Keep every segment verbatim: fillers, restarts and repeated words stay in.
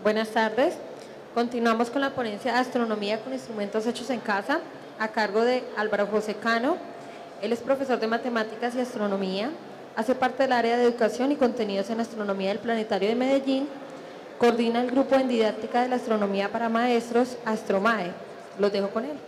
Buenas tardes. Continuamos con la ponencia de Astronomía con instrumentos hechos en casa, a cargo de Álvaro José Cano. Él es profesor de Matemáticas y Astronomía, hace parte del área de Educación y Contenidos en Astronomía del Planetario de Medellín, coordina el grupo en Didáctica de la Astronomía para Maestros, Astromae. Los dejo con él.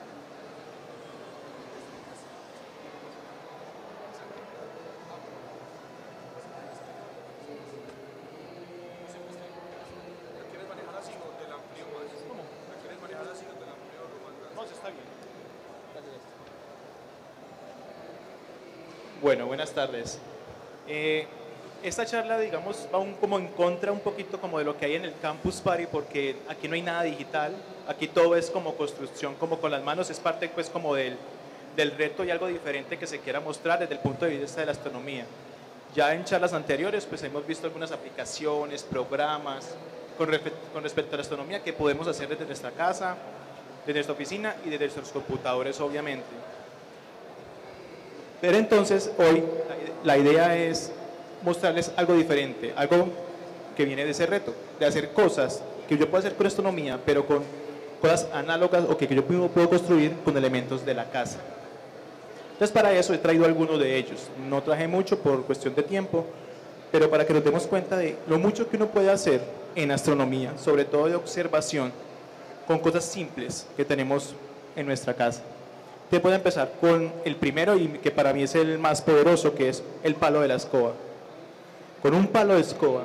Bueno, buenas tardes. Eh, esta charla, digamos, va un, como en contra un poquito como de lo que hay en el Campus Party, porque aquí no hay nada digital, aquí todo es como construcción, como con las manos, es parte pues como del, del reto y algo diferente que se quiera mostrar desde el punto de vista de la astronomía. Ya en charlas anteriores pues hemos visto algunas aplicaciones, programas con, con respecto a la astronomía que podemos hacer desde nuestra casa, desde nuestra oficina y desde nuestros computadores, obviamente. Pero entonces hoy la idea es mostrarles algo diferente, algo que viene de ese reto, de hacer cosas que yo puedo hacer con astronomía, pero con cosas análogas o que yo puedo construir con elementos de la casa. Entonces para eso he traído algunos de ellos. No traje mucho por cuestión de tiempo, pero para que nos demos cuenta de lo mucho que uno puede hacer en astronomía, sobre todo de observación, con cosas simples que tenemos en nuestra casa. Te puedo empezar con el primero y que para mí es el más poderoso, que es el palo de la escoba. Con un palo de escoba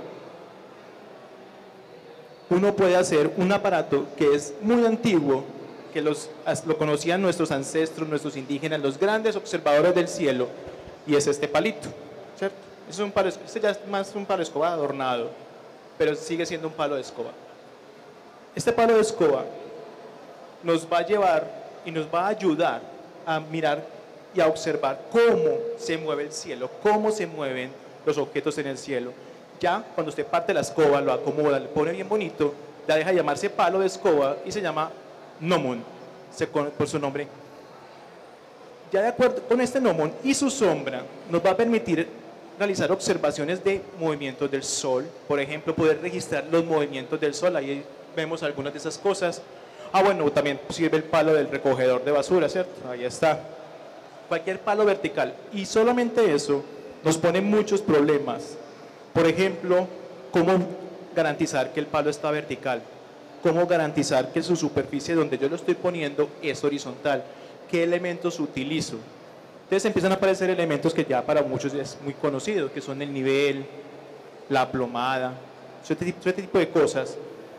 uno puede hacer un aparato que es muy antiguo, que los, lo conocían nuestros ancestros, nuestros indígenas, los grandes observadores del cielo, y es este palito, ¿cierto? Es un palo, este ya es más un palo de escoba adornado, pero sigue siendo un palo de escoba. Este palo de escoba nos va a llevar y nos va a ayudar a mirar y a observar cómo se mueve el cielo, cómo se mueven los objetos en el cielo. Ya cuando usted parte la escoba, lo acomoda, le pone bien bonito, ya deja de llamarse palo de escoba y se llama gnomon, por su nombre. Ya de acuerdo con este gnomon y su sombra, nos va a permitir realizar observaciones de movimientos del sol, por ejemplo, poder registrar los movimientos del sol, ahí vemos algunas de esas cosas. Ah, bueno, también sirve el palo del recogedor de basura, ¿cierto? Ahí está. Cualquier palo vertical. Y solamente eso nos pone muchos problemas. Por ejemplo, ¿cómo garantizar que el palo está vertical? ¿Cómo garantizar que su superficie donde yo lo estoy poniendo es horizontal? ¿Qué elementos utilizo? Entonces empiezan a aparecer elementos que ya para muchos es muy conocido, que son el nivel, la plomada, este tipo, este tipo de cosas.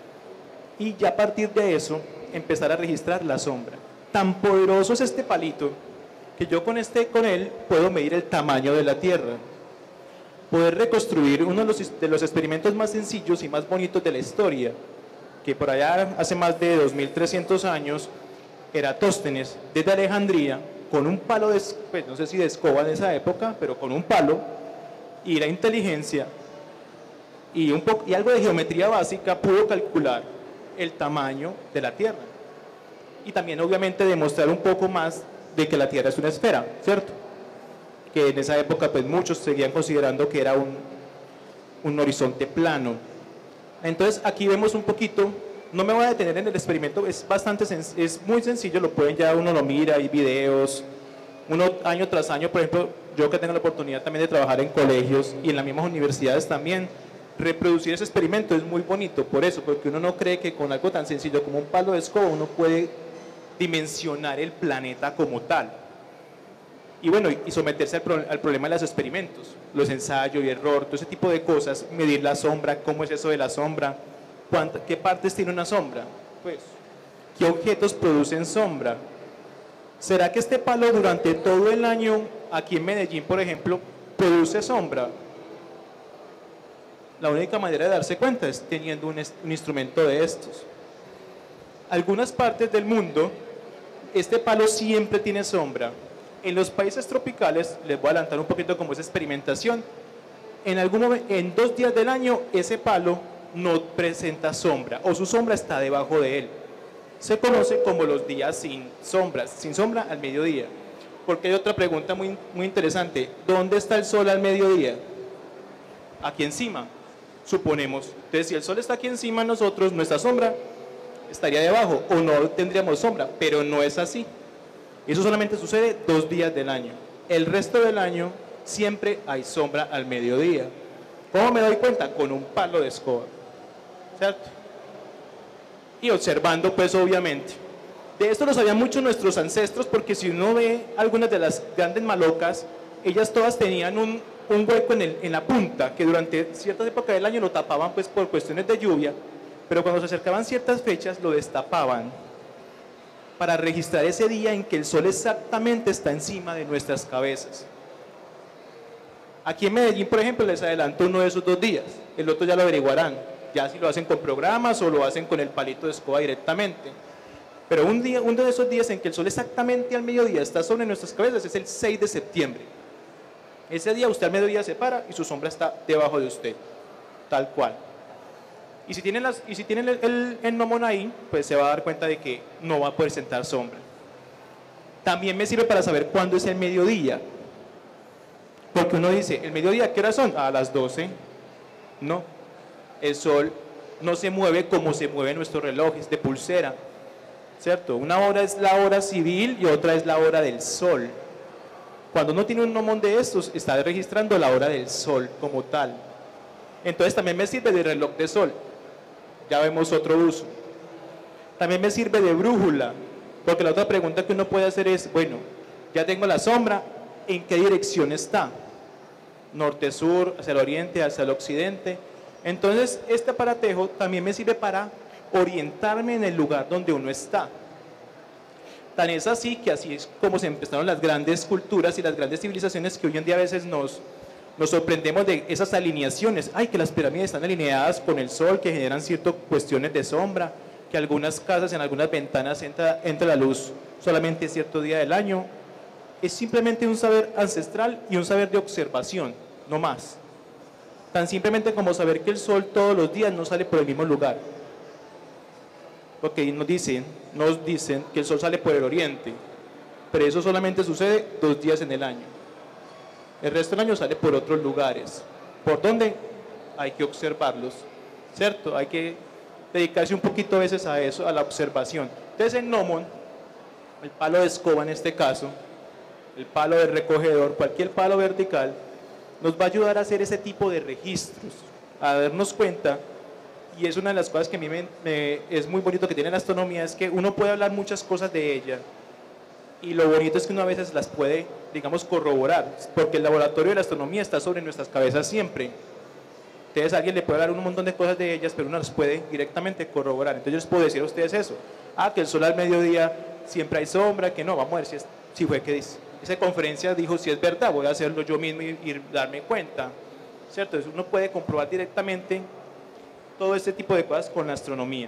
Y ya a partir de eso empezar a registrar la sombra. Tan poderoso es este palito que yo con, este, con él puedo medir el tamaño de la Tierra, poder reconstruir uno de los, de los experimentos más sencillos y más bonitos de la historia, que por allá hace más de dos mil trescientos años Eratóstenes desde Alejandría con un palo de, pues no sé si de escoba en esa época, pero con un palo y la inteligencia y, un poco, y algo de geometría básica pudo calcular el tamaño de la Tierra y también obviamente demostrar un poco más de que la Tierra es una esfera, ¿cierto? Que en esa época pues muchos seguían considerando que era un, un horizonte plano. Entonces aquí vemos un poquito, no me voy a detener en el experimento, es bastante es muy sencillo, lo pueden ya uno lo mira, hay videos, uno año tras año, por ejemplo, yo que tengo la oportunidad también de trabajar en colegios y en las mismas universidades también, reproducir ese experimento es muy bonito, por eso, porque uno no cree que con algo tan sencillo como un palo de escoba uno puede dimensionar el planeta como tal. Y bueno, y someterse al, pro, al problema de los experimentos, los ensayos y error, todo ese tipo de cosas, medir la sombra, cómo es eso de la sombra, cuánta, qué partes tiene una sombra, pues, qué objetos producen sombra. ¿Será que este palo durante todo el año, aquí en Medellín, por ejemplo, produce sombra? La única manera de darse cuenta es teniendo un, un instrumento de estos. Algunas partes del mundo, este palo siempre tiene sombra. En los países tropicales, les voy a adelantar un poquito como es experimentación, en, algún momento, en dos días del año ese palo no presenta sombra o su sombra está debajo de él. Se conoce como los días sin sombras, sin sombra al mediodía. Porque hay otra pregunta muy, muy interesante, ¿dónde está el sol al mediodía? Aquí encima. suponemos. Entonces, si el sol está aquí encima de nosotros, nuestra sombra estaría debajo o no tendríamos sombra, pero no es así. Eso solamente sucede dos días del año. El resto del año siempre hay sombra al mediodía. ¿Cómo me doy cuenta? Con un palo de escoba, ¿cierto? Y observando, pues, obviamente. De esto lo sabían mucho nuestros ancestros, porque si uno ve algunas de las grandes malocas, ellas todas tenían un, un hueco en, el, en la punta, que durante ciertas épocas del año lo tapaban, pues, por cuestiones de lluvia, pero cuando se acercaban ciertas fechas lo destapaban para registrar ese día en que el sol exactamente está encima de nuestras cabezas. Aquí en Medellín, por ejemplo, les adelanto uno de esos dos días, el otro ya lo averiguarán, ya si lo hacen con programas o lo hacen con el palito de escoba directamente. Pero un día, uno de esos días en que el sol exactamente al mediodía está sobre nuestras cabezas es el seis de septiembre. Ese día usted al mediodía se para y su sombra está debajo de usted, tal cual. Y si tienen, las, y si tienen el, el, el gnomon ahí, pues se va a dar cuenta de que no va a poder sentar sombra. También me sirve para saber cuándo es el mediodía. Porque uno dice, ¿el mediodía qué hora son? A las doce. No, el sol no se mueve como se mueven nuestros relojes de pulsera, ¿cierto? Una hora es la hora civil y otra es la hora del sol. Cuando uno tiene un gnomon de estos, está registrando la hora del sol como tal. Entonces también me sirve de reloj de sol. Ya vemos otro uso. También me sirve de brújula, porque la otra pregunta que uno puede hacer es, bueno, ya tengo la sombra, ¿en qué dirección está? Norte-sur, hacia el oriente, hacia el occidente. Entonces, este aparatejo también me sirve para orientarme en el lugar donde uno está. Tan es así que así es como se empezaron las grandes culturas y las grandes civilizaciones que hoy en día a veces nos, nos sorprendemos de esas alineaciones. Ay, que las pirámides están alineadas con el sol, que generan ciertas cuestiones de sombra, que algunas casas, en algunas ventanas entra, entra la luz solamente cierto día del año. Es simplemente un saber ancestral y un saber de observación, no más. Tan simplemente como saber que el sol todos los días no sale por el mismo lugar. Porque nos dicen, nos dicen que el sol sale por el oriente, pero eso solamente sucede dos días en el año. El resto del año sale por otros lugares. ¿Por dónde? Hay que observarlos, ¿cierto? Hay que dedicarse un poquito a veces a eso, a la observación. Entonces el gnomon, el palo de escoba en este caso, el palo de recogedor, cualquier palo vertical, nos va a ayudar a hacer ese tipo de registros, a darnos cuenta, y es una de las cosas que a mí me, me, es muy bonito que tiene la astronomía, es que uno puede hablar muchas cosas de ella, y lo bonito es que uno a veces las puede, digamos, corroborar, porque el laboratorio de la astronomía está sobre nuestras cabezas siempre. Entonces alguien le puede hablar un montón de cosas de ellas, pero uno las puede directamente corroborar. Entonces yo les puedo decir a ustedes eso, ah, que el sol al mediodía siempre hay sombra, que no, vamos a ver si, es, si fue que dice. Esa conferencia dijo, si es verdad, voy a hacerlo yo mismo y, y darme cuenta, ¿cierto? Entonces uno puede comprobar directamente todo este tipo de cosas con la astronomía.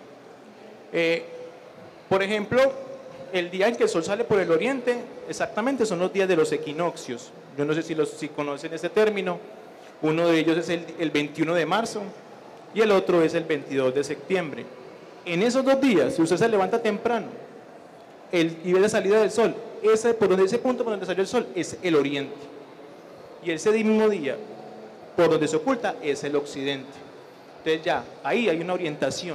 Eh, por ejemplo, el día en que el sol sale por el oriente, exactamente son los días de los equinoccios. Yo no sé si, los, si conocen ese término. Uno de ellos es el, el veintiuno de marzo y el otro es el veintidós de septiembre. En esos dos días, si usted se levanta temprano el, y ve la salida del sol, ese, por donde, ese punto por donde salió el sol es el oriente. Y ese mismo día, por donde se oculta, es el occidente. Entonces ya, ahí hay una orientación.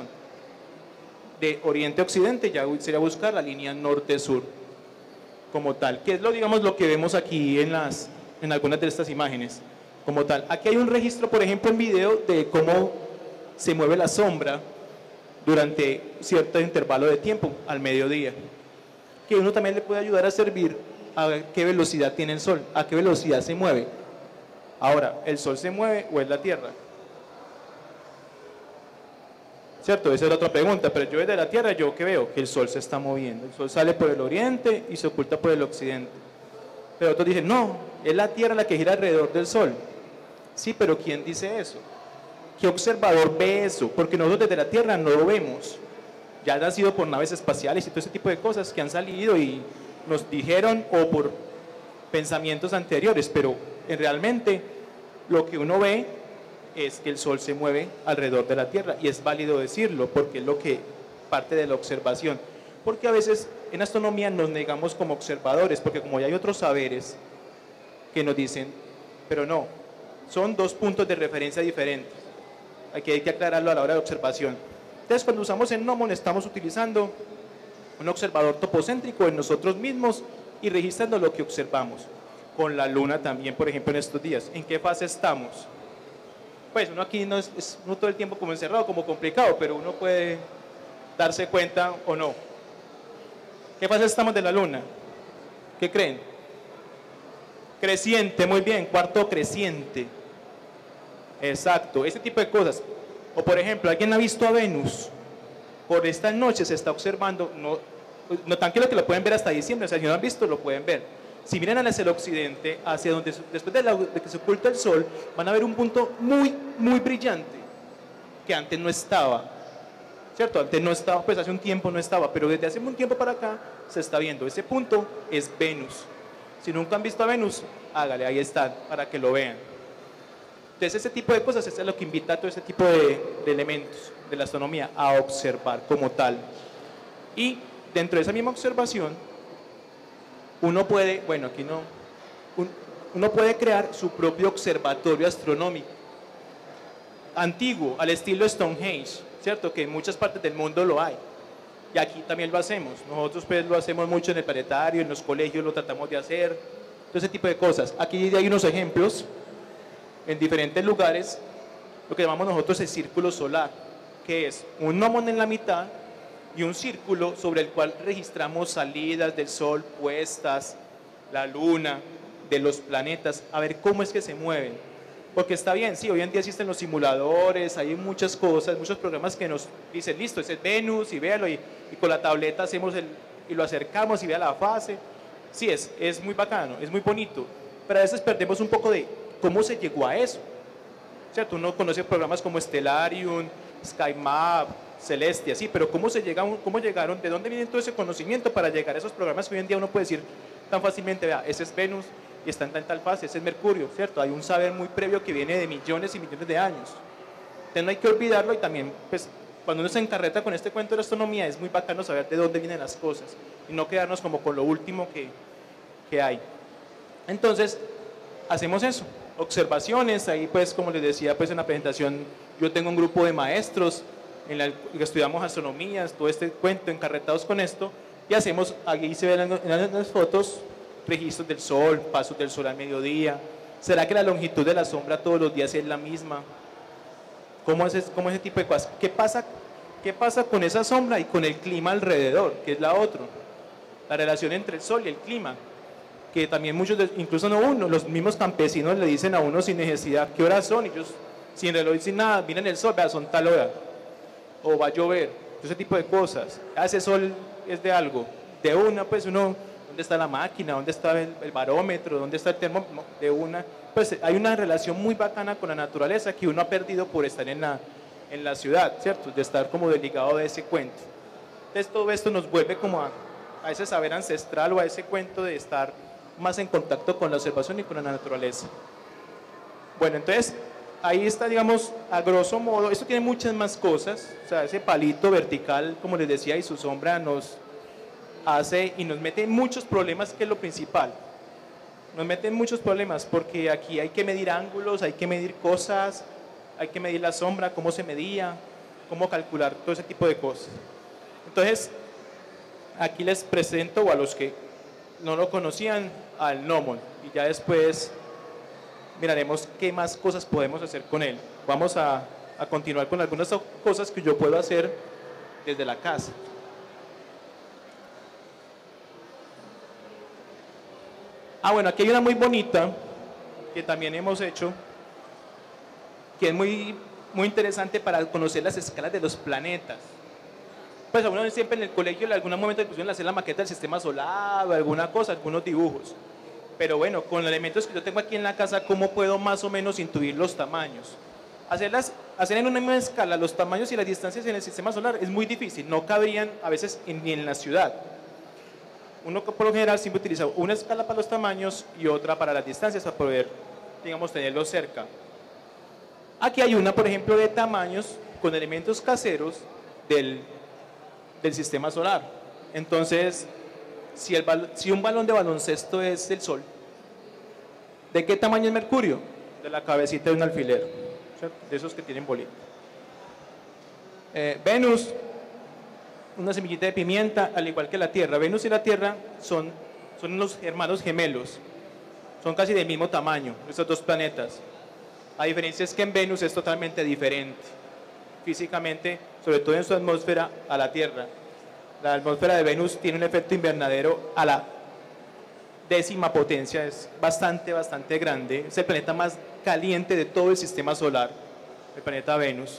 De oriente a occidente ya sería buscar la línea norte-sur como tal, que es lo, digamos, lo que vemos aquí en, las, en algunas de estas imágenes. Como tal. Aquí hay un registro, por ejemplo, en video de cómo se mueve la sombra durante cierto intervalo de tiempo, al mediodía, que uno también le puede ayudar a servir a qué velocidad tiene el sol, a qué velocidad se mueve. Ahora, ¿el sol se mueve o es la Tierra? ¿Cierto? Esa es la otra pregunta, pero yo desde la Tierra, ¿yo qué veo? Que el sol se está moviendo. El sol sale por el oriente y se oculta por el occidente. Pero otros dicen, no, es la Tierra la que gira alrededor del sol. Sí, pero ¿quién dice eso? ¿Qué observador ve eso? Porque nosotros desde la Tierra no lo vemos. Ya han sido por naves espaciales y todo ese tipo de cosas que han salido y nos dijeron, o por pensamientos anteriores, pero realmente lo que uno ve es que el sol se mueve alrededor de la Tierra, y es válido decirlo porque es lo que parte de la observación. Porque a veces en astronomía nos negamos como observadores, porque como ya hay otros saberes que nos dicen, pero no, son dos puntos de referencia diferentes. Aquí hay que aclararlo a la hora de observación. Entonces, cuando usamos el gnomon, estamos utilizando un observador topocéntrico en nosotros mismos y registrando lo que observamos. Con la luna también, por ejemplo, en estos días. ¿En qué fase estamos? Pues uno aquí no es, es no todo el tiempo como encerrado, como complicado, pero uno puede darse cuenta o no. ¿Qué fase estamos de la luna? ¿Qué creen? Creciente, muy bien, cuarto creciente. Exacto, ese tipo de cosas. O por ejemplo, ¿alguien ha visto a Venus? Por esta noche se está observando, no, no tan que lo que lo pueden ver hasta diciembre, o sea, si no lo han visto, lo pueden ver. Si miran hacia el occidente, hacia donde después de, la, de que se oculta el sol, van a ver un punto muy, muy brillante, que antes no estaba, ¿cierto? Antes no estaba, pues hace un tiempo no estaba, pero desde hace un tiempo para acá se está viendo. Ese punto es Venus. Si nunca han visto a Venus, hágale, ahí están, para que lo vean. Entonces ese tipo de cosas es lo que invita a todo ese tipo de, de elementos de la astronomía a observar como tal. Y dentro de esa misma observación, uno puede, bueno, aquí no, un, uno puede crear su propio observatorio astronómico, antiguo, al estilo Stonehenge, ¿cierto? Que en muchas partes del mundo lo hay. Y aquí también lo hacemos. Nosotros pues lo hacemos mucho en el planetario, en los colegios lo tratamos de hacer, todo ese tipo de cosas. Aquí hay unos ejemplos en diferentes lugares, lo que llamamos nosotros el círculo solar, que es un gnomon en la mitad y un círculo sobre el cual registramos salidas del sol, puestas, la luna, de los planetas, a ver cómo es que se mueven. Porque está bien, sí, hoy en día existen los simuladores, hay muchas cosas, muchos programas que nos dicen, listo, ese es Venus y véalo, y, y con la tableta hacemos el, y lo acercamos y vea la fase. Sí, es, es muy bacano, es muy bonito, pero a veces perdemos un poco de cómo se llegó a eso. ¿Cierto? Uno conoce programas como Stellarium, SkyMap, Celestia, sí, pero ¿cómo, se llega, ¿cómo llegaron? ¿De dónde viene todo ese conocimiento para llegar a esos programas que hoy en día uno puede decir tan fácilmente, vea, ese es Venus y está en tal, tal fase, ese es Mercurio, ¿cierto? Hay un saber muy previo que viene de millones y millones de años. Entonces no hay que olvidarlo y también, pues, cuando uno se encarreta con este cuento de la astronomía, es muy bacano saber de dónde vienen las cosas y no quedarnos como con lo último que, que hay. Entonces, hacemos eso, observaciones, ahí pues como les decía pues en la presentación, yo tengo un grupo de maestros en la que estudiamos astronomía, todo este cuento, encarretados con esto, y hacemos, aquí se ven en las fotos, registros del sol, pasos del sol al mediodía, ¿será que la longitud de la sombra todos los días es la misma? ¿Cómo es, cómo es ese tipo de cosas? ¿Qué pasa, ¿Qué pasa con esa sombra y con el clima alrededor, que es la otra? La relación entre el sol y el clima, que también muchos, incluso no uno, los mismos campesinos le dicen a uno sin necesidad qué horas son, y ellos sin reloj, sin nada, miren el sol, vea, son tal hora, o va a llover, ese tipo de cosas. Ese sol es de algo, de una, pues uno, ¿dónde está la máquina? ¿Dónde está el, el barómetro? ¿Dónde está el termómetro? De una, pues hay una relación muy bacana con la naturaleza que uno ha perdido por estar en la, en la ciudad, ¿cierto? De estar como desligado de ese cuento. Entonces todo esto nos vuelve como a, a ese saber ancestral o a ese cuento de estar más en contacto con la observación y con la naturaleza. Bueno, entonces ahí está, digamos, a grosso modo. Esto tiene muchas más cosas, o sea, ese palito vertical, como les decía, y su sombra nos hace y nos mete en muchos problemas, que es lo principal. Nos mete en muchos problemas porque aquí hay que medir ángulos, hay que medir cosas, hay que medir la sombra, cómo se medía, cómo calcular todo ese tipo de cosas. Entonces, aquí les presento, o a los que no lo conocían, al gnomon, y ya después miraremos qué más cosas podemos hacer con él. Vamos a, a continuar con algunas cosas que yo puedo hacer desde la casa. Ah, bueno, aquí hay una muy bonita que también hemos hecho, que es muy, muy interesante para conocer las escalas de los planetas. Pues a uno siempre en el colegio en algún momento le pusieron a hacer la maqueta del sistema solar o alguna cosa, algunos dibujos. Pero bueno, con los elementos que yo tengo aquí en la casa, ¿cómo puedo más o menos intuir los tamaños? Hacerlas, hacer en una misma escala los tamaños y las distancias en el sistema solar es muy difícil, no cabrían a veces ni en la ciudad. Uno por lo general siempre utiliza una escala para los tamaños y otra para las distancias para poder, digamos, tenerlos cerca. Aquí hay una, por ejemplo, de tamaños con elementos caseros del, del sistema solar. Entonces, si, el, si un balón de baloncesto es el Sol, ¿de qué tamaño es Mercurio? De la cabecita de un alfiler, ¿cierto? De esos que tienen bolita. Eh, Venus, una semillita de pimienta, al igual que la Tierra. Venus y la Tierra son, son los hermanos gemelos, son casi del mismo tamaño, estos dos planetas. La diferencia es que en Venus es totalmente diferente, físicamente, sobre todo en su atmósfera, a la Tierra. La atmósfera de Venus tiene un efecto invernadero a la décima potencia, es bastante, bastante grande. Es el planeta más caliente de todo el sistema solar, el planeta Venus.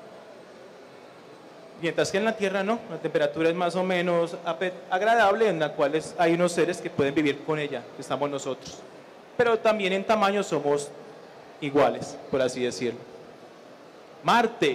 Mientras que en la Tierra no, la temperatura es más o menos agradable, en la cual hay unos seres que pueden vivir con ella, que estamos nosotros. Pero también en tamaño somos iguales, por así decirlo. Marte.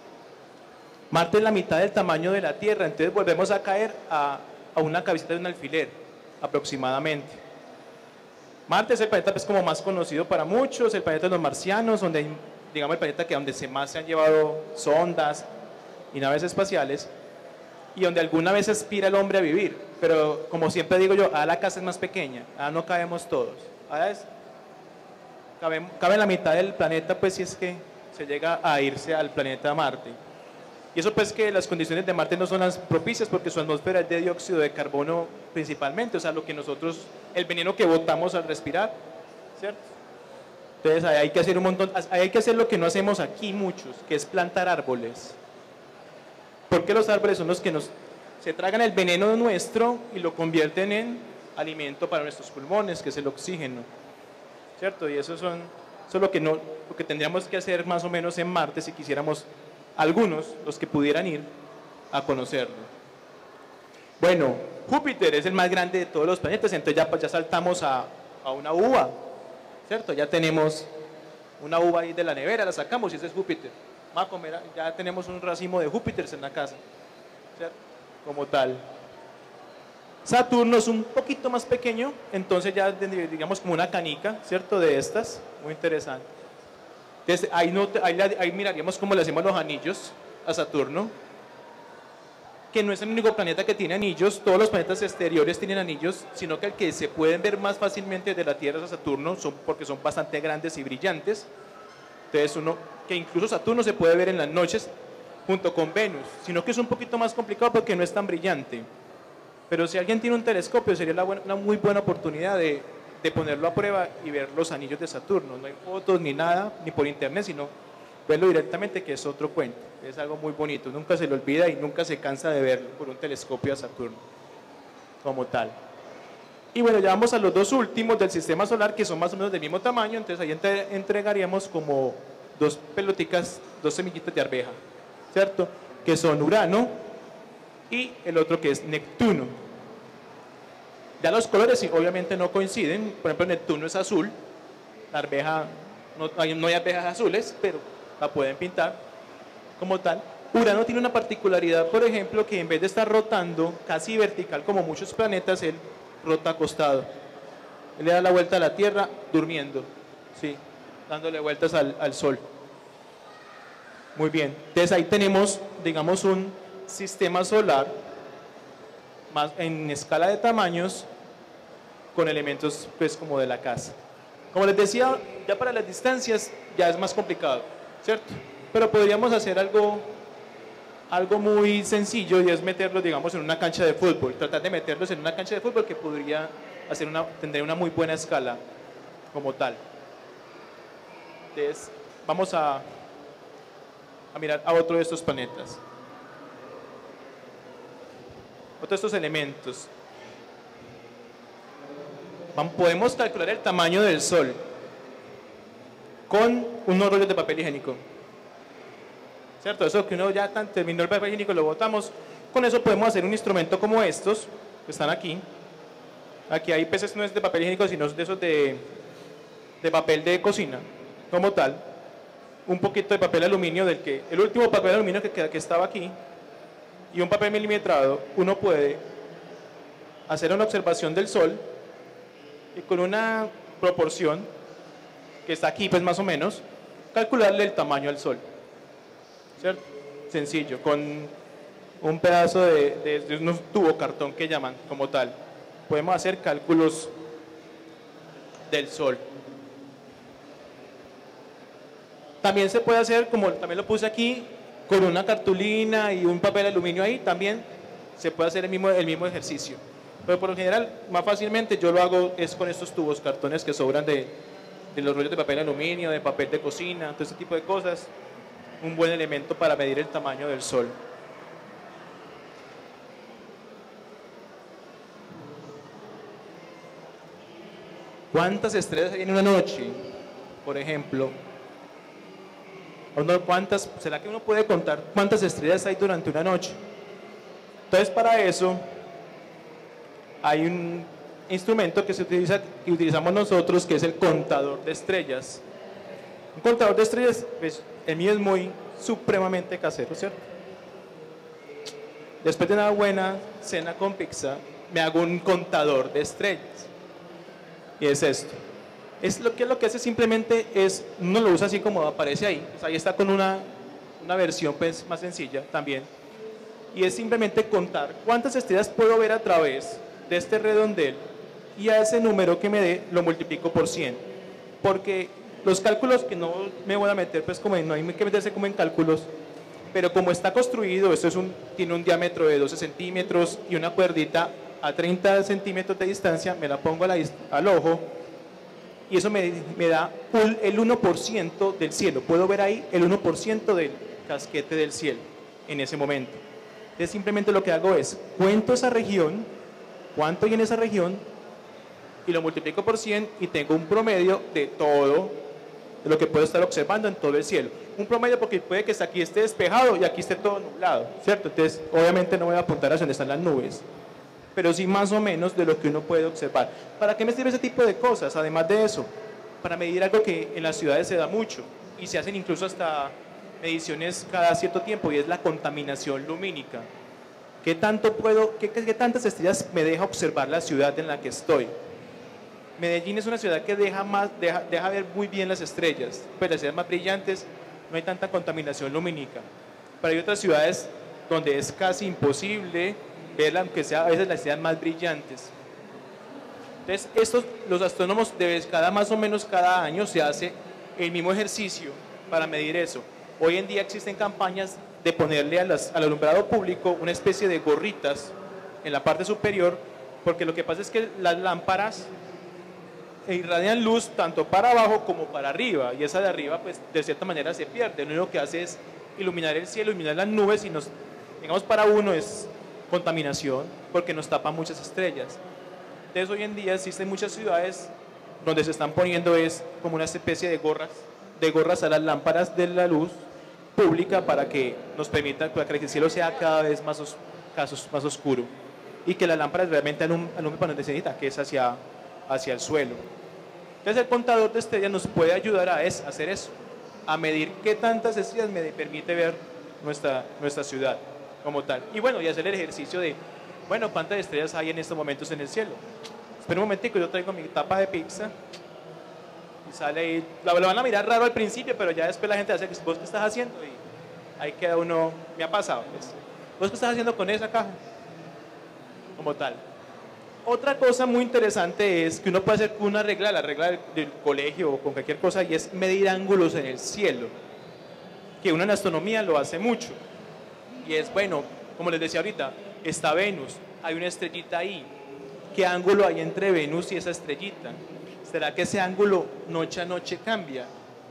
Marte es la mitad del tamaño de la Tierra, entonces volvemos a caer a, a una cabecita de un alfiler, aproximadamente. Marte es el planeta pues, como más conocido para muchos, el planeta de los marcianos, donde digamos el planeta que donde se más se han llevado sondas y naves espaciales, y donde alguna vez aspira el hombre a vivir, pero como siempre digo yo, ah, la casa es más pequeña, ah, no cabemos todos, ah, es, cabe, cabe la mitad del planeta, pues si es que se llega a irse al planeta Marte. Y eso pues que las condiciones de Marte no son las propicias porque su atmósfera es de dióxido de carbono principalmente, o sea, lo que nosotros, el veneno que botamos al respirar, ¿cierto? Entonces ahí hay que hacer un montón, ahí hay que hacer lo que no hacemos aquí muchos, que es plantar árboles. Porque los árboles son los que nos, se tragan el veneno nuestro y lo convierten en alimento para nuestros pulmones, que es el oxígeno, ¿cierto? Y eso, son, eso es lo que, no, lo que tendríamos que hacer más o menos en Marte si quisiéramos, algunos, los que pudieran ir a conocerlo. Bueno, Júpiter es el más grande de todos los planetas, entonces ya, ya saltamos a, a una uva, ¿cierto? Ya tenemos una uva ahí de la nevera, la sacamos y ese es Júpiter. Va a comer, ya tenemos un racimo de Júpiter en la casa, ¿cierto? Como tal. Saturno es un poquito más pequeño, entonces ya digamos como una canica, ¿cierto? De estas, muy interesante. Entonces ahí, no, ahí, ahí miraríamos cómo le hacemos los anillos a Saturno, que no es el único planeta que tiene anillos, todos los planetas exteriores tienen anillos, sino que el que se pueden ver más fácilmente de la Tierra es a Saturno, son, porque son bastante grandes y brillantes. Entonces uno, que incluso Saturno se puede ver en las noches junto con Venus, sino que es un poquito más complicado porque no es tan brillante. Pero si alguien tiene un telescopio sería la buena, una muy buena oportunidad de, de ponerlo a prueba y ver los anillos de Saturno. No hay fotos ni nada, ni por internet, sino verlo directamente, que es otro cuento. Es algo muy bonito, nunca se le olvida y nunca se cansa de verlo por un telescopio a Saturno, como tal. Y bueno, ya vamos a los dos últimos del sistema solar, que son más o menos del mismo tamaño, entonces ahí entre, entregaríamos como dos peloticas, dos semillitas de arveja, ¿cierto? Que son Urano y el otro que es Neptuno. Ya los colores obviamente no coinciden, por ejemplo Neptuno es azul, la arveja, no hay, no hay arvejas azules, pero la pueden pintar como tal. Urano tiene una particularidad, por ejemplo, que en vez de estar rotando casi vertical como muchos planetas, él rota acostado. Él le da la vuelta a la Tierra durmiendo, ¿sí? Dándole vueltas al, al Sol. Muy bien, entonces ahí tenemos, digamos, un sistema solar más en escala de tamaños con elementos pues como de la casa. Como les decía, ya para las distancias ya es más complicado, ¿cierto? Pero podríamos hacer algo, algo muy sencillo y es meterlos, digamos, en una cancha de fútbol, tratar de meterlos en una cancha de fútbol que podría hacer una, tendría una muy buena escala como tal. Entonces, vamos a, a mirar a otro de estos planetas. Otro de estos elementos. Podemos calcular el tamaño del Sol con unos rollos de papel higiénico, ¿cierto? Eso que uno ya tan, terminó el papel higiénico, lo botamos. Con eso podemos hacer un instrumento como estos, que están aquí. Aquí hay peces, no es de papel higiénico, sino de esos de, de papel de cocina, como tal. Un poquito de papel aluminio, del que el último papel aluminio que, que estaba aquí, y un papel milimetrado. Uno puede hacer una observación del Sol y con una proporción que está aquí, pues más o menos, calcularle el tamaño al Sol, ¿cierto? Sencillo, con un pedazo de, de, de un tubo cartón que llaman como tal. Podemos hacer cálculos del Sol. También se puede hacer, como también lo puse aquí, con una cartulina y un papel de aluminio ahí también se puede hacer el mismo, el mismo ejercicio. Pero por lo general, más fácilmente yo lo hago es con estos tubos, cartones que sobran de, de los rollos de papel de aluminio, de papel de cocina, todo ese tipo de cosas. Un buen elemento para medir el tamaño del Sol. ¿Cuántas estrellas hay en una noche? Por ejemplo, ¿cuántas, ¿será que uno puede contar cuántas estrellas hay durante una noche? Entonces, para eso hay un instrumento que se utiliza, que utilizamos nosotros, que es el contador de estrellas. Un contador de estrellas, pues, el mío es muy supremamente casero, ¿cierto? Después de una buena cena con pizza, me hago un contador de estrellas. Y es esto. Es lo que lo que hace simplemente es, uno lo usa así como aparece ahí. Pues ahí está con una, una versión pues, más sencilla también. Y es simplemente contar cuántas estrellas puedo ver a través de este redondel y a ese número que me dé lo multiplico por cien. Porque los cálculos que no me voy a meter, pues como no hay que meterse como en cálculos, pero como está construido, esto es un, tiene un diámetro de doce centímetros y una cuerdita a treinta centímetros de distancia, me la pongo a la, al ojo y eso me, me da un, el uno por ciento del cielo. Puedo ver ahí el uno por ciento del casquete del cielo en ese momento. Entonces simplemente lo que hago es, cuento esa región, cuánto hay en esa región y lo multiplico por cien y tengo un promedio de todo de lo que puedo estar observando en todo el cielo. Un promedio porque puede que aquí esté despejado y aquí esté todo nublado, ¿cierto? Entonces obviamente no voy a apuntar hacia donde están las nubes, pero sí más o menos de lo que uno puede observar. ¿Para qué me sirve ese tipo de cosas? Además de eso, para medir algo que en las ciudades se da mucho y se hacen incluso hasta mediciones cada cierto tiempo, y es la contaminación lumínica. ¿Qué tanto puedo, qué, qué tantas estrellas me deja observar la ciudad en la que estoy? Medellín es una ciudad que deja, más, deja, deja ver muy bien las estrellas, pues las estrellas más brillantes, no hay tanta contaminación lumínica. Pero hay otras ciudades donde es casi imposible verla, aunque sea a veces las estrellas más brillantes. Entonces, estos, los astrónomos, de vez, cada más o menos cada año se hace el mismo ejercicio para medir eso. Hoy en día existen campañas de ponerle a las, al alumbrado público una especie de gorritas en la parte superior, porque lo que pasa es que las lámparas irradian luz tanto para abajo como para arriba, y esa de arriba pues de cierta manera se pierde. Lo único que hace es iluminar el cielo, iluminar las nubes, y nos, digamos, para uno es contaminación porque nos tapa muchas estrellas. Entonces hoy en día existen muchas ciudades donde se están poniendo es como una especie de gorras, de gorras a las lámparas de la luz pública para que nos permita, para que el cielo sea cada vez más, os, más oscuro y que las lámparas realmente alumbren para donde se necesita, que es hacia, hacia el suelo. Entonces el contador de estrellas nos puede ayudar a, es, a hacer eso, a medir qué tantas estrellas me permite ver nuestra, nuestra ciudad como tal. Y bueno, y hacer el ejercicio de, bueno, ¿cuántas estrellas hay en estos momentos en el cielo? Espera un momentico, yo traigo mi tapa de pizza y sale ahí, lo, lo van a mirar raro al principio, pero ya después la gente hace, ¿vos qué estás haciendo? Y ahí queda uno, me ha pasado, pues, ¿vos qué estás haciendo con esa caja? Como tal. Otra cosa muy interesante es que uno puede hacer una regla, la regla del, del colegio o con cualquier cosa, y es medir ángulos en el cielo, que uno en astronomía lo hace mucho. Y es, bueno, como les decía ahorita, está Venus, hay una estrellita ahí. ¿Qué ángulo hay entre Venus y esa estrellita? ¿Será que ese ángulo noche a noche cambia?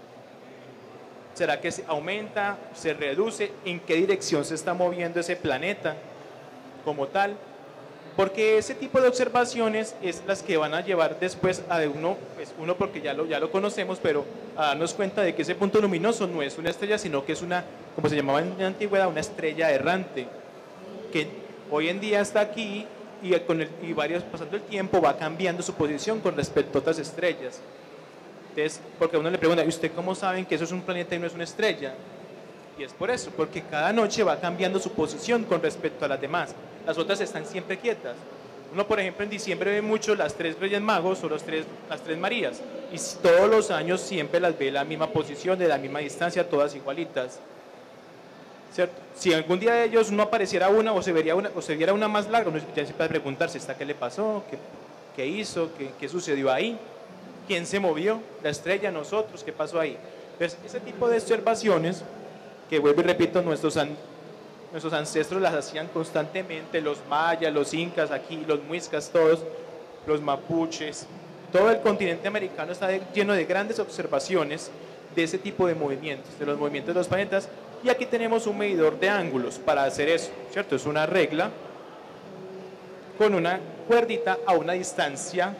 ¿Será que se aumenta, se reduce? ¿En qué dirección se está moviendo ese planeta como tal? Porque ese tipo de observaciones es las que van a llevar después a uno, pues uno porque ya lo, ya lo conocemos, pero a darnos cuenta de que ese punto luminoso no es una estrella, sino que es una, como se llamaba en la antigüedad, una estrella errante, que hoy en día está aquí y, con el, y varios, pasando el tiempo va cambiando su posición con respecto a otras estrellas. Entonces, porque a uno le pregunta, ¿y usted cómo saben que eso es un planeta y no es una estrella? Y es por eso, porque cada noche va cambiando su posición con respecto a las demás. Las otras están siempre quietas. Uno, por ejemplo, en diciembre ve mucho las tres Reyes Magos o los tres, las tres Marías, y todos los años siempre las ve en la misma posición, de la misma distancia, todas igualitas, ¿cierto? Si algún día de ellos no apareciera una o se, vería una, o se viera una más larga, uno ya se puede preguntarse, ¿está qué le pasó? ¿Qué, qué hizo? ¿Qué, ¿Qué sucedió ahí? ¿Quién se movió? ¿La estrella? ¿Nosotros? ¿Qué pasó ahí? Entonces, ese tipo de observaciones que vuelvo y repito, nuestros, an, nuestros ancestros las hacían constantemente, los mayas, los incas, aquí, los muiscas, todos, los mapuches, todo el continente americano está lleno de grandes observaciones de ese tipo de movimientos, de los movimientos de los planetas, y aquí tenemos un medidor de ángulos para hacer eso, ¿cierto? Es una regla con una cuerdita a una distancia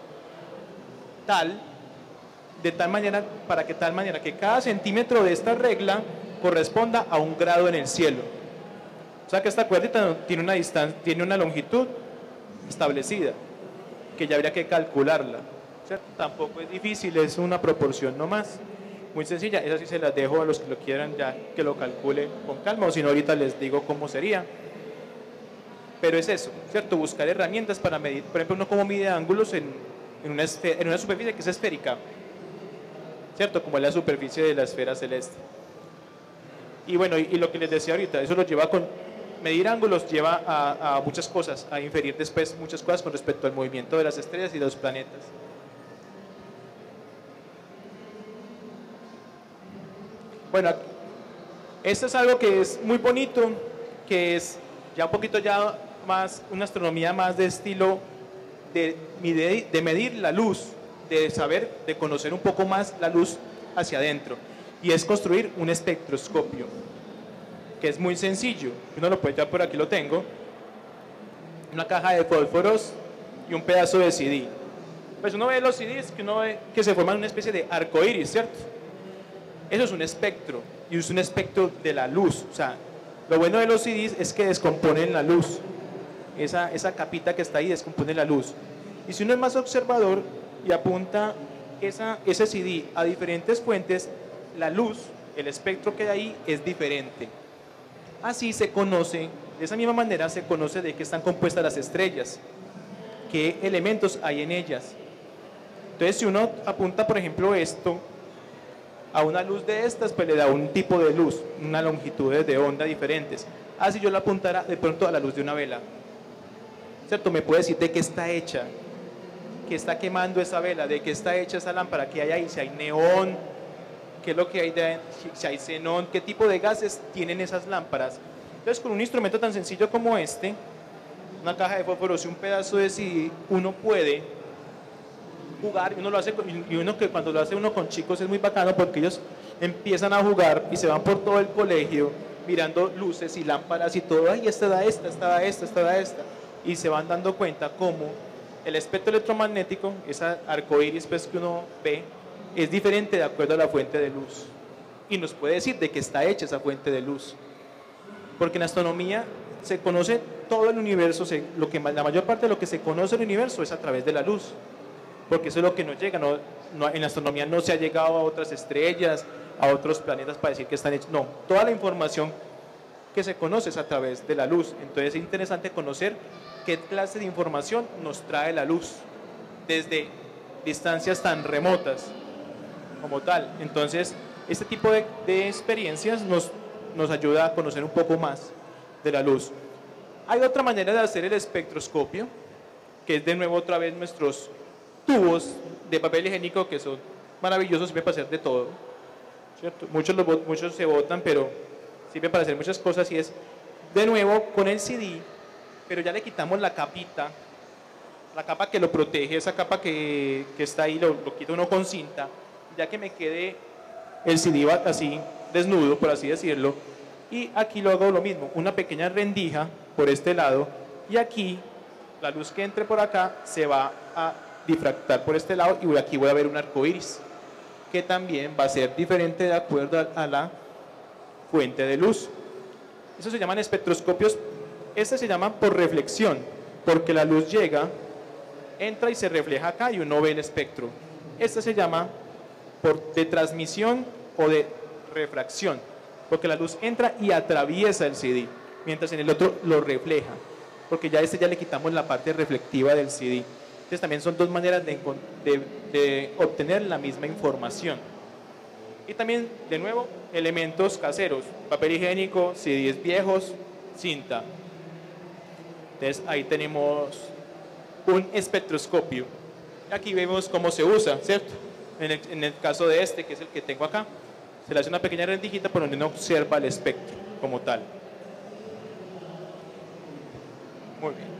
tal, de tal manera, para que tal manera que cada centímetro de esta regla corresponda a un grado en el cielo. O sea que esta cuerdita tiene una distancia, tiene una longitud establecida, que ya habría que calcularla, ¿cierto? Tampoco es difícil, es una proporción nomás, muy sencilla. Esa sí se las dejo a los que lo quieran ya que lo calcule con calma, o si no ahorita les digo cómo sería. Pero es eso, ¿cierto? Buscar herramientas para medir, por ejemplo, uno como mide ángulos en, en, una, en una superficie que es esférica, ¿cierto? Como es la superficie de la esfera celeste. Y bueno, y, y lo que les decía ahorita, eso lo lleva con, medir ángulos lleva a, a muchas cosas, a inferir después muchas cosas con respecto al movimiento de las estrellas y de los planetas. Bueno, esto es algo que es muy bonito, que es ya un poquito ya más, una astronomía más de estilo de, de, de medir la luz, de saber, de conocer un poco más la luz hacia adentro, y es construir un espectroscopio, que es muy sencillo. Uno lo puede, ya por aquí lo tengo, una caja de fósforos y un pedazo de C D. Pues uno ve los C Ds que uno ve que se forman una especie de arco iris, ¿cierto? Eso es un espectro, y es un espectro de la luz. O sea, lo bueno de los C Ds es que descomponen la luz, esa, esa capita que está ahí descompone la luz. Y si uno es más observador y apunta esa, ese C D a diferentes fuentes, la luz, el espectro que hay ahí es diferente. Así se conoce, de esa misma manera se conoce de qué están compuestas las estrellas, qué elementos hay en ellas. Entonces, si uno apunta, por ejemplo, esto a una luz de estas, pues le da un tipo de luz, una longitudes de onda diferentes. Así yo lo apuntara de pronto a la luz de una vela, ¿cierto? Me puede decir de qué está hecha, qué está quemando esa vela, de qué está hecha esa lámpara, qué hay ahí, si hay neón, qué es lo que hay, de, si hay xenón, qué tipo de gases tienen esas lámparas. Entonces, con un instrumento tan sencillo como este, una caja de fósforos y un pedazo de C D, uno puede jugar, y uno lo hace, y uno que cuando lo hace uno con chicos es muy bacano, porque ellos empiezan a jugar y se van por todo el colegio mirando luces y lámparas y todo. Ay, esta da esta, esta da esta, esta da esta, y se van dando cuenta cómo el espectro electromagnético, esa arcoíris pues que uno ve, es diferente de acuerdo a la fuente de luz, y nos puede decir de qué está hecha esa fuente de luz, porque en astronomía se conoce todo el universo, se, lo que, la mayor parte de lo que se conoce del universo es a través de la luz, porque eso es lo que nos llega. No, no, en la astronomía no se ha llegado a otras estrellas, a otros planetas para decir que están hechos, no, toda la información que se conoce es a través de la luz. Entonces es interesante conocer qué clase de información nos trae la luz desde distancias tan remotas como tal. Entonces este tipo de, de experiencias nos, nos ayuda a conocer un poco más de la luz. Hay otra manera de hacer el espectroscopio, que es de nuevo otra vez nuestros tubos de papel higiénico, que son maravillosos, sirven para hacer de todo, ¿cierto? Muchos, los, muchos se botan, pero sirven para hacer muchas cosas, y es de nuevo con el C D, pero ya le quitamos la capita, la capa que lo protege, esa capa que, que está ahí, lo, lo quita uno con cinta, ya que me quede el C D así desnudo, por así decirlo, y aquí lo hago lo mismo, una pequeña rendija por este lado, y aquí la luz que entre por acá se va a difractar por este lado, y aquí voy a ver un arco iris que también va a ser diferente de acuerdo a, a la fuente de luz. Eso se llaman espectroscopios. Este se llama por reflexión, porque la luz llega, entra y se refleja acá y uno ve el espectro. Este se llama por de transmisión o de refracción, porque la luz entra y atraviesa el C D, mientras en el otro lo refleja, porque ya a este ya le quitamos la parte reflectiva del C D. Entonces también son dos maneras de, de, de obtener la misma información. Y también, de nuevo, elementos caseros, papel higiénico, C Ds viejos, cinta. Entonces ahí tenemos un espectroscopio. Aquí vemos cómo se usa, ¿cierto? En el, en el caso de este, que es el que tengo acá, Se le hace una pequeña rendijita por donde uno observa el espectro como tal. Muy bien.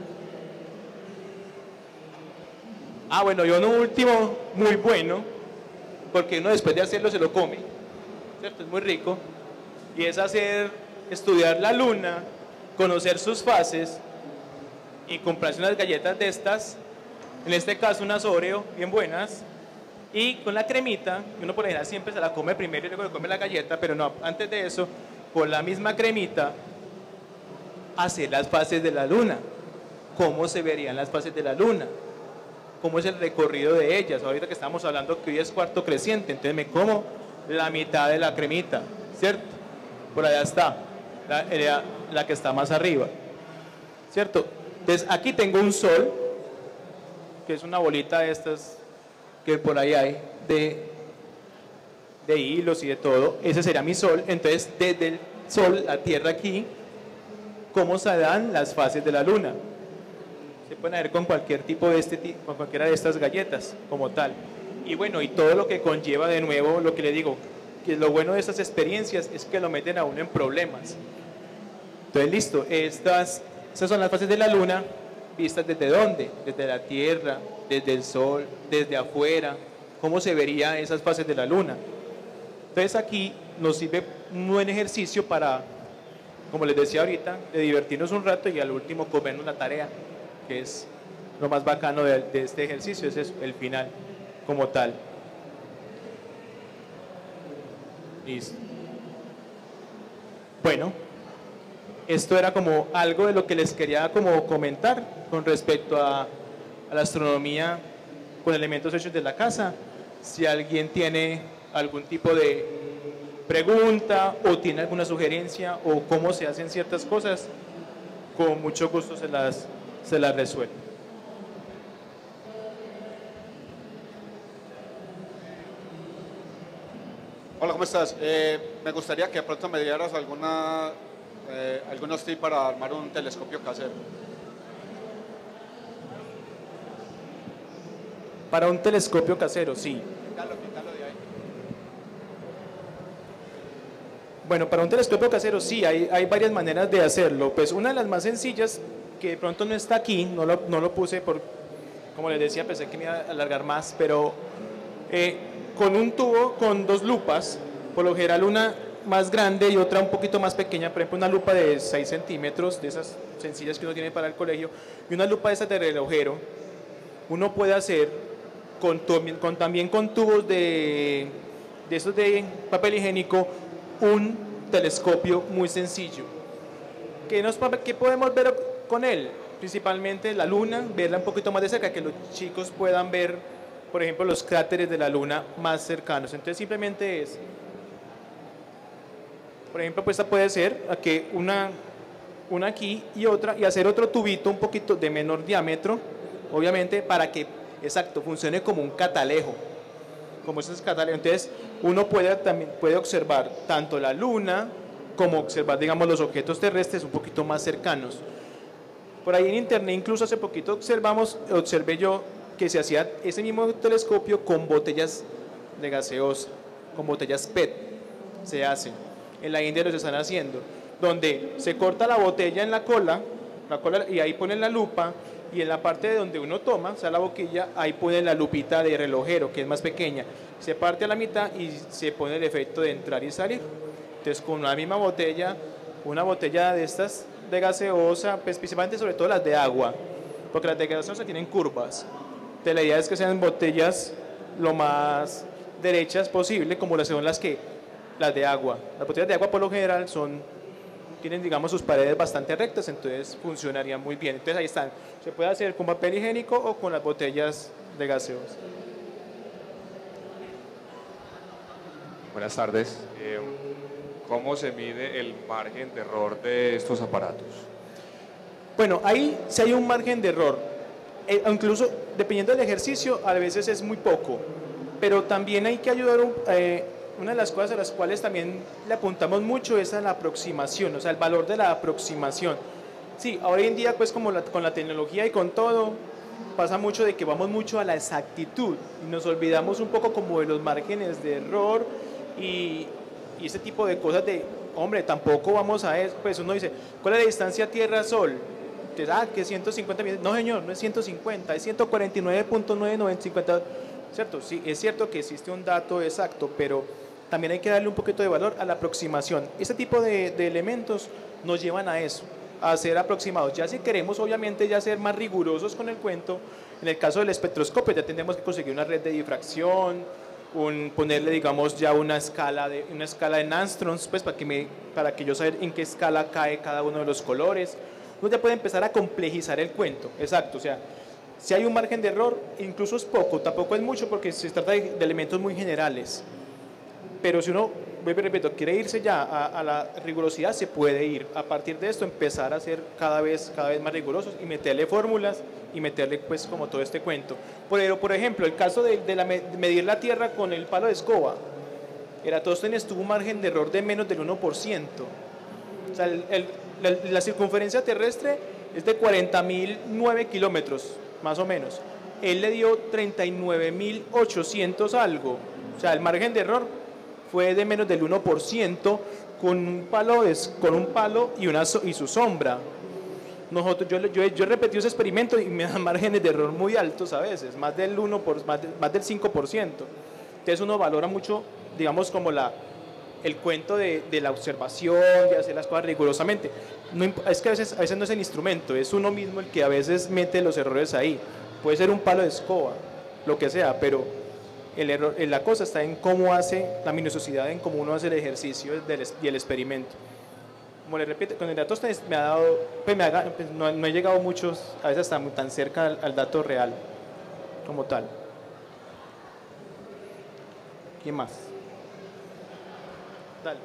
Ah, bueno, y uno último muy bueno, porque uno después de hacerlo se lo come, ¿cierto? Es muy rico. Y es hacer, estudiar la luna, conocer sus fases y comprarse unas galletas de estas, en este caso unas Oreo bien buenas, y con la cremita, uno por ejemplo siempre se la come primero y luego le come la galleta, pero no, antes de eso, con la misma cremita, hacer las fases de la luna. ¿Cómo se verían las fases de la luna? ¿Cómo es el recorrido de ellas? Ahorita que estamos hablando que hoy es cuarto creciente, entonces me como la mitad de la cremita, ¿cierto? Por allá está, la, la, la que está más arriba, ¿cierto? Entonces aquí tengo un sol, que es una bolita de estas que por ahí hay, de, de hilos y de todo. Ese sería mi sol. Entonces desde el sol, la tierra aquí, ¿cómo se dan las fases de la luna? Se pueden ver con cualquier tipo de este, con cualquiera de estas galletas como tal. Y bueno, y todo lo que conlleva de nuevo, lo que le digo, que lo bueno de estas experiencias es que lo meten a uno en problemas. Entonces listo, estas, estas son las fases de la luna, vistas desde dónde, desde la tierra, desde el sol, desde afuera, cómo se verían esas fases de la luna. Entonces aquí nos sirve un buen ejercicio para, como les decía ahorita, de divertirnos un rato y al último comernos la tarea, que es lo más bacano de, de este ejercicio, ese es el final como tal. Listo. Bueno, esto era como algo de lo que les quería como comentar con respecto a, a la astronomía con elementos hechos de la casa. Si alguien tiene algún tipo de pregunta o tiene alguna sugerencia o cómo se hacen ciertas cosas, con mucho gusto se las, se las resuelvo. Hola, ¿cómo estás? Eh, me gustaría que de pronto me dieras alguna, eh, algunos tips para armar un telescopio casero. Para un telescopio casero, sí. Quítalo, quítalo de ahí. Bueno, para un telescopio casero sí, hay, hay varias maneras de hacerlo. Pues una de las más sencillas, que de pronto no está aquí, no lo, no lo puse por, como les decía, pensé que me iba a alargar más, pero eh, con un tubo con dos lupas, por lo general una más grande y otra un poquito más pequeña, por ejemplo una lupa de seis centímetros, de esas sencillas que uno tiene para el colegio, y una lupa de esas de relojero, uno puede hacer con, con, también con tubos de, de esos de papel higiénico, un telescopio muy sencillo. ¿Qué, nos, ¿Qué podemos ver con él? Principalmente la luna, verla un poquito más de cerca, que los chicos puedan ver, por ejemplo, los cráteres de la luna más cercanos. Entonces simplemente es, por ejemplo, pues esta puede ser aquí una, una aquí y otra, y hacer otro tubito un poquito de menor diámetro, obviamente para que, exacto, funcione como un catalejo, como esos catalejos. Entonces uno puede, también puede observar tanto la luna como observar, digamos, los objetos terrestres un poquito más cercanos. Por ahí en internet, incluso hace poquito observamos, observé yo que se hacía ese mismo telescopio con botellas de gaseosa, con botellas P E T, se hacen. En la India los están haciendo, donde se corta la botella en la cola, la cola y ahí ponen la lupa, y en la parte de donde uno toma, o sea, la boquilla, ahí ponen la lupita de relojero, que es más pequeña. Se parte a la mitad y se pone el efecto de entrar y salir. Entonces, con una misma botella, una botella de estas de gaseosa, pues, principalmente sobre todo las de agua, porque las de gaseosa tienen curvas. Entonces, la idea es que sean botellas lo más derechas posible, como las son las que las de agua. Las botellas de agua por lo general son, tienen, digamos, sus paredes bastante rectas, entonces funcionaría muy bien. Entonces ahí están, se puede hacer con papel higiénico o con las botellas de gaseosa. Buenas tardes. Eh, ¿Cómo se mide el margen de error de estos aparatos? Bueno, ahí sí hay un margen de error. Eh, incluso dependiendo del ejercicio, a veces es muy poco, pero también hay que ayudar. Eh, una de las cosas a las cuales también le apuntamos mucho es a la aproximación, o sea, el valor de la aproximación. Sí, hoy en día, pues, como la, con la tecnología y con todo, pasa mucho de que vamos mucho a la exactitud y nos olvidamos un poco como de los márgenes de error y, y ese tipo de cosas de, hombre, tampoco vamos a eso, pues uno dice, ¿cuál es la distancia Tierra-Sol? Entonces, ah, que ciento cincuenta millones, no señor, no es ciento cincuenta, es ciento cuarenta y nueve punto nueve nueve cincuenta, ¿cierto? Sí, es cierto que existe un dato exacto, pero también hay que darle un poquito de valor a la aproximación. Ese tipo de, de elementos nos llevan a eso, a ser aproximados. Ya si queremos, obviamente, ya ser más rigurosos con el cuento, en el caso del espectroscopio ya tendremos que conseguir una red de difracción, un, ponerle, digamos, ya una escala de, una escala de angstroms, pues para que, me, para que yo saber en qué escala cae cada uno de los colores. Uno ya puede empezar a complejizar el cuento, exacto, o sea, si hay un margen de error, incluso es poco, tampoco es mucho porque se trata de, de elementos muy generales, pero si uno, vuelvo y repito, quiere irse ya a, a la rigurosidad, se puede ir, a partir de esto empezar a ser cada vez, cada vez más rigurosos y meterle fórmulas y meterle pues como todo este cuento. Pero, por ejemplo, el caso de, de, la, de medir la Tierra con el palo de escoba, Eratóstenes tuvo un margen de error de menos del uno por ciento, o sea, el, el, la, la circunferencia terrestre es de cuarenta mil nueve kilómetros, más o menos, él le dio treinta y nueve mil ochocientos algo, o sea, el margen de error fue de menos del uno por ciento con un palo, de, con un palo y, una, y su sombra. Nosotros, yo, yo, yo he repetido ese experimento y me dan márgenes de error muy altos a veces, más del, uno por, más, de, más del cinco por ciento. Entonces uno valora mucho, digamos, como la, el cuento de, de la observación, de hacer las cosas rigurosamente. No, es que a veces, a veces no es el instrumento, es uno mismo el que a veces mete los errores ahí. Puede ser un palo de escoba, lo que sea, pero el error, la cosa está en cómo hace la minuciosidad, en cómo uno hace el ejercicio del, y el experimento. Como le repito, con el dato me ha dado, pues me ha, pues no, no he llegado muchos, a veces hasta muy, tan cerca al, al dato real, como tal. ¿Quién más? Dale.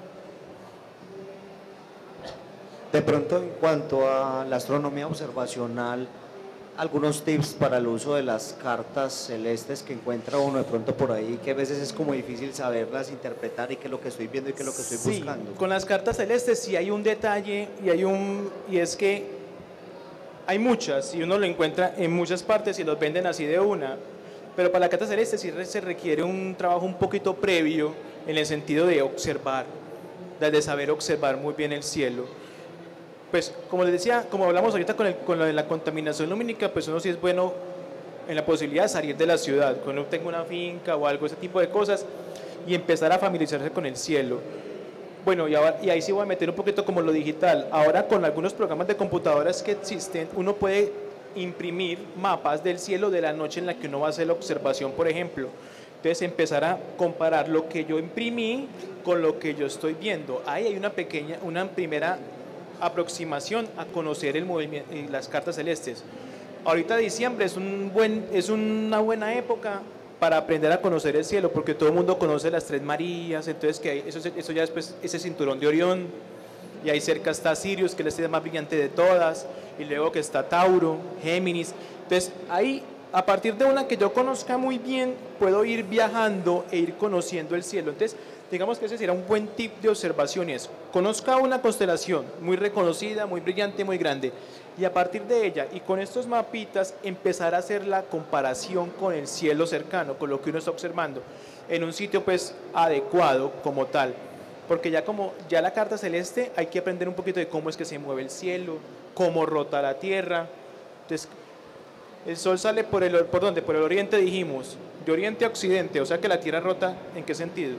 De pronto, en cuanto a la astronomía observacional, algunos tips para el uso de las cartas celestes que encuentra uno de pronto por ahí, que a veces es como difícil saberlas interpretar y qué es lo que estoy viendo y qué es lo que estoy sí, buscando. Con las cartas celestes sí hay un detalle y hay un y es que hay muchas y uno lo encuentra en muchas partes y los venden así de una, pero para la carta celeste sí se requiere un trabajo un poquito previo en el sentido de observar, de saber observar muy bien el cielo. Pues como les decía, como hablamos ahorita con, el, con lo de la contaminación lumínica, pues uno sí es bueno en la posibilidad de salir de la ciudad, cuando uno tenga una finca o algo, ese tipo de cosas, y empezar a familiarizarse con el cielo. Bueno, y, ahora, y ahí sí voy a meter un poquito como lo digital. Ahora con algunos programas de computadoras que existen, uno puede imprimir mapas del cielo de la noche en la que uno va a hacer la observación, por ejemplo. Entonces empezar a comparar lo que yo imprimí con lo que yo estoy viendo. Ahí hay una pequeña, una primera aproximación a conocer el movimiento y las cartas celestes. Ahorita diciembre es, un buen, es una buena época para aprender a conocer el cielo, porque todo el mundo conoce las tres Marías, entonces que hay, eso, eso ya después, ese cinturón de Orión, y ahí cerca está Sirius, que es la estrella más brillante de todas, y luego que está Tauro, Géminis. Entonces ahí, a partir de una que yo conozca muy bien, puedo ir viajando e ir conociendo el cielo. Entonces digamos que ese sería un buen tip de observación, y es, conozca una constelación muy reconocida, muy brillante, muy grande, y a partir de ella y con estos mapitas empezar a hacer la comparación con el cielo cercano, con lo que uno está observando, en un sitio pues adecuado como tal, porque ya como ya la carta celeste hay que aprender un poquito de cómo es que se mueve el cielo, cómo rota la Tierra. Entonces, el Sol sale por el, ¿por dónde? Por el oriente dijimos, de oriente a occidente, o sea que la Tierra rota, ¿en qué sentido?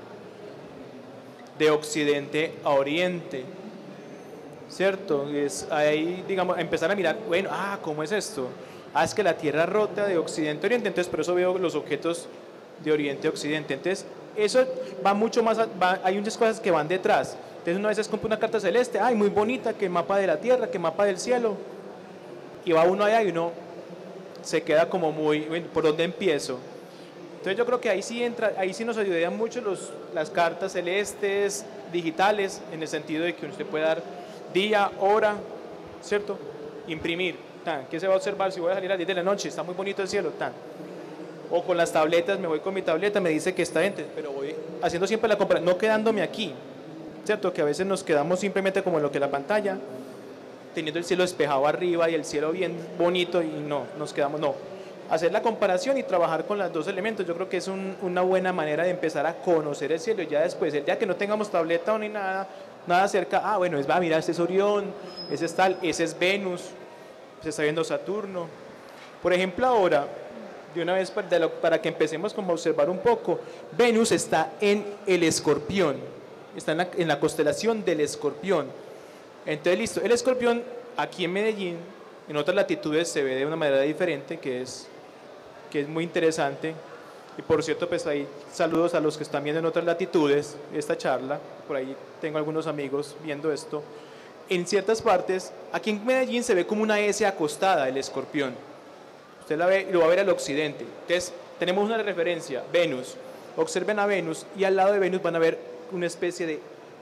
De occidente a oriente, ¿cierto? Es ahí, digamos, empezar a mirar, bueno, ah, ¿cómo es esto? Ah, es que la Tierra rota de occidente a oriente, entonces por eso veo los objetos de oriente a occidente. Entonces, eso va mucho más, va, hay muchas cosas que van detrás. Entonces, una vez compra una carta celeste, ay, muy bonita, que mapa de la Tierra, que mapa del cielo, y va uno allá y uno se queda como muy, bueno, ¿por dónde empiezo? Entonces yo creo que ahí sí entra, ahí sí nos ayudarían mucho los, las cartas celestes digitales, en el sentido de que usted puede dar día, hora, ¿cierto? Imprimir, tan, ¿qué se va a observar? Si voy a salir a las diez de la noche, está muy bonito el cielo, tan. O con las tabletas, me voy con mi tableta, me dice que está gente, pero voy haciendo siempre la compra, no quedándome aquí, ¿cierto? Que a veces nos quedamos simplemente como en lo que la pantalla, teniendo el cielo despejado arriba y el cielo bien bonito y no, nos quedamos, no. hacer la comparación y trabajar con los dos elementos. Yo creo que es un, una buena manera de empezar a conocer el cielo y ya después, el día que no tengamos tableta o ni nada, nada cerca, ah, bueno, es, va, mira, este es Orión, ese es tal, ese es Venus, se está viendo Saturno. Por ejemplo, ahora, de una vez para, de lo, para que empecemos como a observar un poco, Venus está en el Escorpión, está en la, en la constelación del Escorpión. Entonces, listo, el Escorpión aquí en Medellín, en otras latitudes se ve de una manera diferente, que es, que es muy interesante. Y por cierto, pues ahí saludos a los que están viendo en otras latitudes esta charla, por ahí tengo algunos amigos viendo esto. En ciertas partes, aquí en Medellín se ve como una S acostada el Escorpión. Usted la ve y lo va a ver al occidente. Entonces, tenemos una referencia, Venus. Observen a Venus y al lado de Venus van a ver una especie de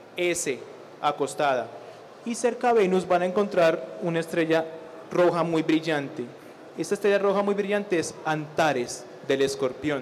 S acostada. Y cerca a Venus van a encontrar una estrella roja muy brillante. Esta estrella roja muy brillante es Antares del Escorpión.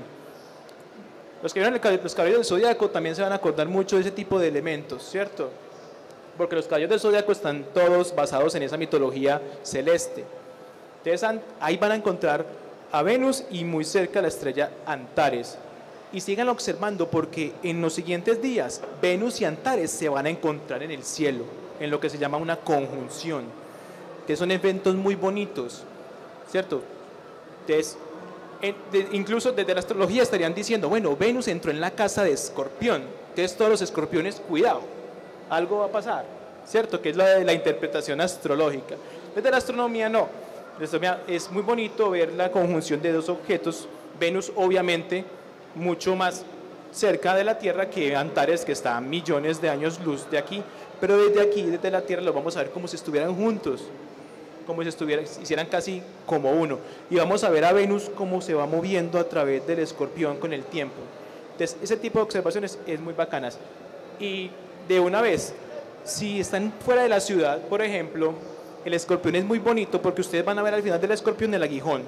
Los que vieron los caballeros del Zodíaco también se van a acordar mucho de ese tipo de elementos, ¿cierto? Porque los caballeros del Zodíaco están todos basados en esa mitología celeste. Entonces ahí van a encontrar a Venus y muy cerca la estrella Antares. Y sigan observando porque en los siguientes días Venus y Antares se van a encontrar en el cielo, en lo que se llama una conjunción, que son eventos muy bonitos, ¿cierto? Entonces, en, de, incluso desde la astrología estarían diciendo, bueno, Venus entró en la casa de Escorpión, entonces todos los escorpiones, cuidado, algo va a pasar, ¿cierto? Que es la de la interpretación astrológica. Desde la astronomía no, la astronomía es muy bonito ver la conjunción de dos objetos, Venus obviamente mucho más cerca de la Tierra que Antares, que está a millones de años luz de aquí, pero desde aquí, desde la Tierra, lo vamos a ver como si estuvieran juntos, como si estuvieran, hicieran casi como uno. Y vamos a ver a Venus cómo se va moviendo a través del Escorpión con el tiempo. Entonces, ese tipo de observaciones es muy bacanas. Y de una vez, si están fuera de la ciudad, por ejemplo, el Escorpión es muy bonito porque ustedes van a ver al final del Escorpión el aguijón.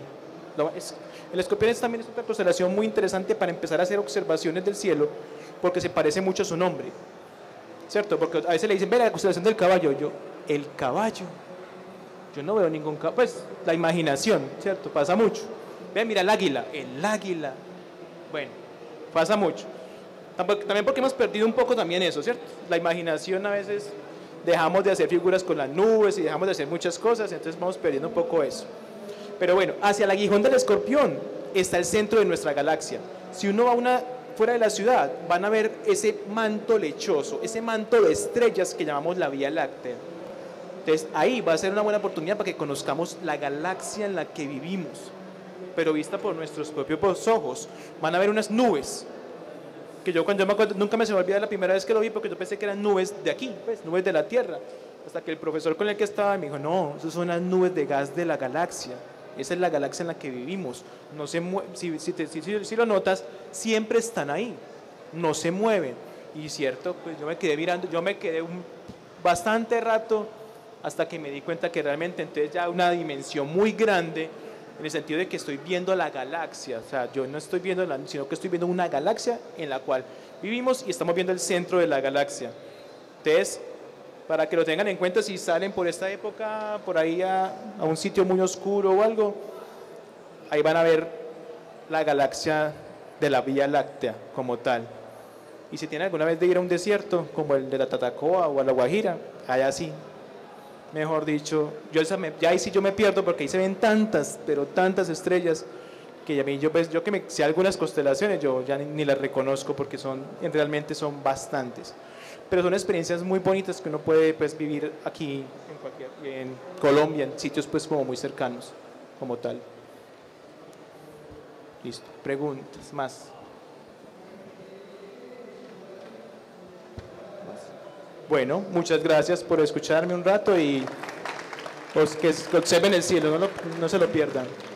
El Escorpión es también es otra constelación muy interesante para empezar a hacer observaciones del cielo porque se parece mucho a su nombre, ¿cierto? Porque a veces le dicen, ve la constelación del caballo. Yo, el caballo, yo no veo ningún caballo, pues la imaginación, ¿cierto? Pasa mucho. Ve, mira el águila, el águila. Bueno, pasa mucho. También porque hemos perdido un poco también eso, ¿cierto? La imaginación a veces dejamos de hacer figuras con las nubes y dejamos de hacer muchas cosas, entonces vamos perdiendo un poco eso. Pero bueno, hacia el aguijón del Escorpión está el centro de nuestra galaxia. Si uno va a una, fuera de la ciudad, van a ver ese manto lechoso, ese manto de estrellas que llamamos la Vía Láctea. Entonces ahí va a ser una buena oportunidad para que conozcamos la galaxia en la que vivimos, pero vista por nuestros propios ojos. Van a ver unas nubes, que yo cuando yo me acuerdo, nunca me se me olvida la primera vez que lo vi, porque yo pensé que eran nubes de aquí, pues, nubes de la Tierra, hasta que el profesor con el que estaba me dijo, no, esas son las nubes de gas de la galaxia. Esa es la galaxia en la que vivimos. No se si, si, te, si, si lo notas, siempre están ahí, no se mueven. Y cierto, pues yo me quedé mirando, yo me quedé un, bastante rato hasta que me di cuenta que realmente entonces ya una dimensión muy grande, en el sentido de que estoy viendo la galaxia. O sea, yo no estoy viendo, la, sino que estoy viendo una galaxia en la cual vivimos y estamos viendo el centro de la galaxia. Entonces, para que lo tengan en cuenta, si salen por esta época, por ahí a, a un sitio muy oscuro o algo, ahí van a ver la galaxia de la Vía Láctea como tal. Y si tienen alguna vez de ir a un desierto, como el de la Tatacoa o a la Guajira, allá sí, mejor dicho, yo esa me, ya ahí sí yo me pierdo porque ahí se ven tantas, pero tantas estrellas, que a mí yo, pues, yo que me sé algunas constelaciones, yo ya ni, ni las reconozco porque son, realmente son bastantes. Pero son experiencias muy bonitas que uno puede, pues, vivir aquí en, cualquier, en Colombia, en sitios pues como muy cercanos, como tal. Listo, preguntas más. Bueno, muchas gracias por escucharme un rato y pues, que observen el cielo, no, lo, no se lo pierdan.